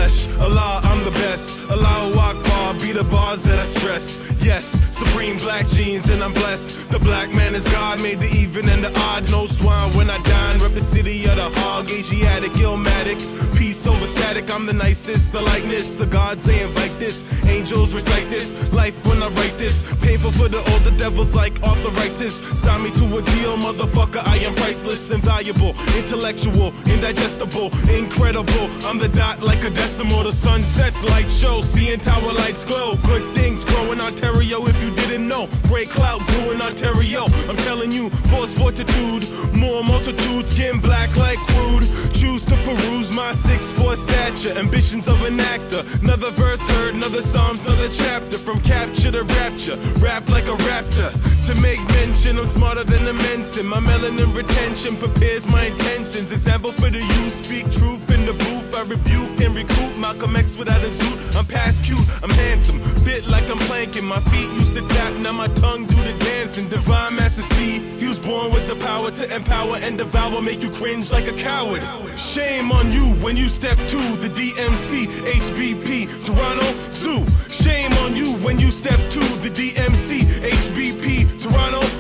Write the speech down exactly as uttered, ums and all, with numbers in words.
flesh. Allah, I'm the best. Allahu Akbar, be the bars that I stress. Yes, supreme black genes and I'm blessed. The black man is God, made the even and the odd. No swine when I dine, rep the city of the hog. Asiatic, illmatic, peace over static. I'm the nicest, the likeness, the gods they invite this. Angels recite this, life when I write this. Painful for the older devils like arthritis. Sign me to a deal, motherfucker, I am priceless. Invaluable, intellectual, indigestible, incredible. I'm the dot like a decimal. The sun sets, light shows, seeing tower lights glow. Good things grow in Ontario if you didn't know. Great clout grew in Ontario. I'm telling you, force fortitude, more multitude, skin black like crude. Choose to peruse my six foot stature, ambitions of an actor. Another verse heard, another psalms, another chapter. From capture to rapture, rap like a raptor. To make mention, I'm smarter than a Menson. My melanin retention prepares my intentions. Example for the youth, speak truth in the booth. I rebuke and recruit Malcolm X without a zoot. I'm past cute, I'm handsome, bit like I'm planking. My feet used to tap, now my tongue do the dancing. Divine Master C, he was born with the power to empower and devour, make you cringe like a coward. Shame on you when you step to the D M C, H B P, Toronto Zoo. Shame on you when you step to the D M C, H B P, Toronto